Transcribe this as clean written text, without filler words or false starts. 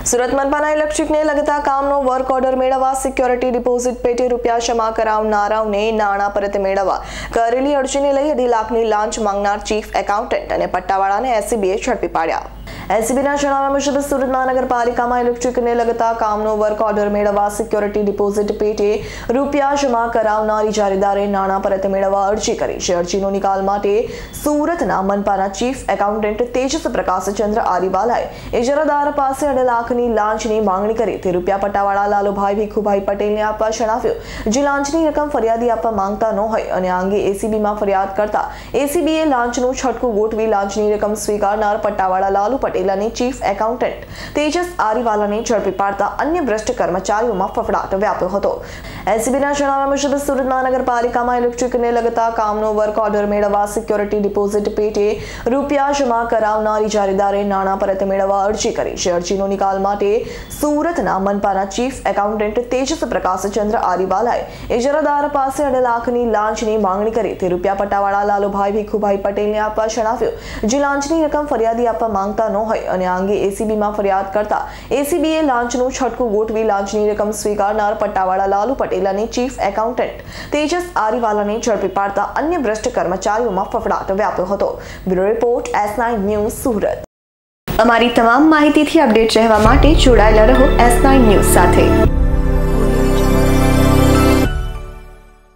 સુરત મનપાના ઇલેક્ટ્રિકને લગતા કામનો વર્ક ઓર્ડર મેળવવા સિક્યોરિટી ડિપોઝિટ પેટે રૂપિયા જમા કરાવનારાઓને નાણાં પરત મેળવવા કરેલી અરજીને લઈ 2.5 લાખની લાંચ માંગનાર ચીફ એકાઉન્ટન્ટ અને પટ્ટાવાળાને એસીબીએ ઝડપી પાડ્યા। એસીબીના જણાવ્યા મુજબ સુરત મહાનગરપાલિકામાં ઇલેક્ટ્રિકને લગતા કામનો વર્ક ઓર્ડર મેળવવા સિક્યોરિટી ડિપોઝિટ પેટે રૂપિયા જમા કરાવનાર ઇજારેદારે નાણાં પરત મેળવવા અરજી કરી છે। અરજીનો નિકાલ માટે સુરતના મનપાના ચીફ એકાઉન્ટન્ટ તેજસ પ્રકાશચંદ્ર આરીવાલાએ ઇજારાદાર પાસે 2.5 લાખની લાંચની માંગણી કરી તે રૂપિયા પટ્ટાવાળા લાલુભાઈ ભીખુભાઈ પટેલને આપવા જણાવ્યું। જે લાંચની રકમ ફરિયાદી આપવા માંગતા ન હોય અને આ અંગે એસીબીમાં ફરિયાદ કરતા એસીબીએ લાંચનું છટકું ગોઠવી લાંચની રકમ સ્વીકારનાર પટ્ટાવાળા લાલુ પટેલની ચીફ એકાઉન્ટન્ટ તેજસ આરીવાલાને ઝડપી પાડતા અન્ય ભ્રષ્ટ કર્મચારીઓમાં ફફડાટ વ્યાપ્યો હતો। એસીબીના જણાવ્યા મુજબ સુરત મહાનગરપાલિકામાં ઇલેક્ટ્રિકને લગતા કામનો વર્ક ઓર્ડર મેળવવા સિક્યોરિટી ડિપોઝિટ પેટે રૂપિયા જમા કરાવનાર ઇજારેદારે નાણાં પરત મેળવવા અરજી કરી છે। અરજીનો નિકાલ માટે સુરતના મનપાના ચીફ એકાઉન્ટન્ટ તેજસ પ્રકાશચંદ્ર આરીવાલાએ ઇજારાદાર પાસે 2.5 લાખની લાંચની માંગણી કરી તે રૂપિયા પટ્ટાવાળા લાલુભાઈ ભીખુભાઈ પટેલને આપવા જણાવ્યું। જે લાંચની રકમ ફરિયાદી આપવા માંગતા ન હોય અને આ અંગે એસીબીમાં ફરિયાદ કરતા એસીબીએ લાંચનું છટકું ગોઠવી લાંચની રકમ સ્વીકારનાર પટ્ટાવાળા લાલુ પટેલની ચીફ એકાઉન્ટન્ટ તેજસ આરીવાલાને ઝડપી પાડતા અન્ય ભ્રષ્ટ કર્મચારીઓમાં ફફડાટ વ્યાપ્યો હતો। Bureau report S9 news Surat. અમારી તમામ માહિતીથી અપડેટ રહેવા માટે જોડાયેલા રહો S9 ન્યૂઝ સાથે।